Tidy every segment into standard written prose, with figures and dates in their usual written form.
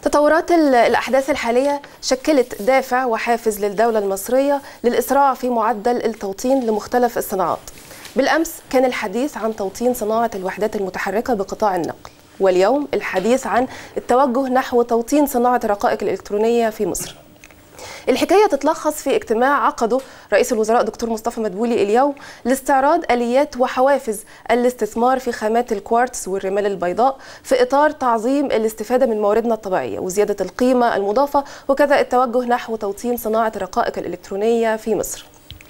تطورات الأحداث الحالية شكلت دافع وحافز للدولة المصرية للإسراع في معدل التوطين لمختلف الصناعات. بالأمس كان الحديث عن توطين صناعة الوحدات المتحركة بقطاع النقل، واليوم الحديث عن التوجه نحو توطين صناعة الرقائق الإلكترونية في مصر. الحكاية تتلخص في اجتماع عقده رئيس الوزراء دكتور مصطفى مدبولي اليوم لاستعراض آليات وحوافز الاستثمار في خامات الكوارتز والرمال البيضاء في إطار تعظيم الاستفادة من مواردنا الطبيعية وزيادة القيمة المضافة، وكذا التوجه نحو توطين صناعة الرقائق الإلكترونية في مصر.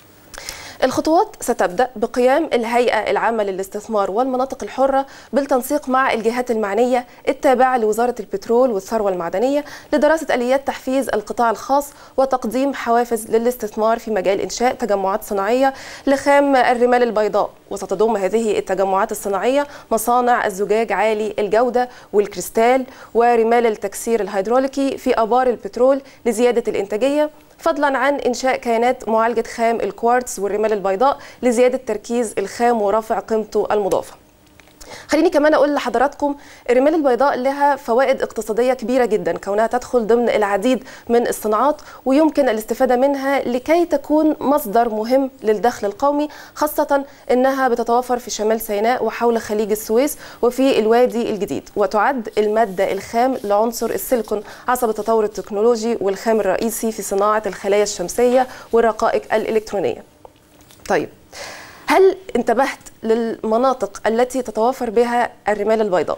الخطوات ستبدأ بقيام الهيئة العامة للاستثمار والمناطق الحرة بالتنسيق مع الجهات المعنية التابعة لوزارة البترول والثروة المعدنية لدراسة آليات تحفيز القطاع الخاص وتقديم حوافز للاستثمار في مجال إنشاء تجمعات صناعية لخام الرمال البيضاء. وستضم هذه التجمعات الصناعية مصانع الزجاج عالي الجودة والكريستال ورمال التكسير الهيدروليكي في آبار البترول لزيادة الإنتاجية، فضلا عن إنشاء كيانات معالجة خام الكوارتز والرمال البيضاء لزيادة تركيز الخام ورفع قيمته المضافة. خليني كمان أقول لحضراتكم الرمال البيضاء لها فوائد اقتصادية كبيرة جدا، كونها تدخل ضمن العديد من الصناعات ويمكن الاستفادة منها لكي تكون مصدر مهم للدخل القومي، خاصة أنها بتتوفر في شمال سيناء وحول خليج السويس وفي الوادي الجديد، وتعد المادة الخام لعنصر السيليكون عصب التطور التكنولوجي والخام الرئيسي في صناعة الخلايا الشمسية والرقائق الإلكترونية. طيب، هل انتبهت للمناطق التي تتوافر بها الرمال البيضاء؟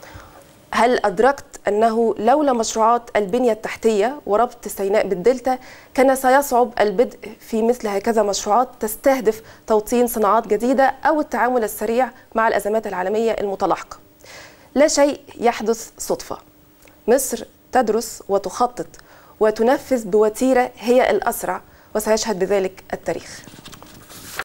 هل أدركت أنه لولا مشروعات البنية التحتية وربط سيناء بالدلتا كان سيصعب البدء في مثل هكذا مشروعات تستهدف توطين صناعات جديدة أو التعامل السريع مع الأزمات العالمية المتلاحقة؟ لا شيء يحدث صدفة. مصر تدرس وتخطط وتنفذ بوتيرة هي الأسرع، وسيشهد بذلك التاريخ.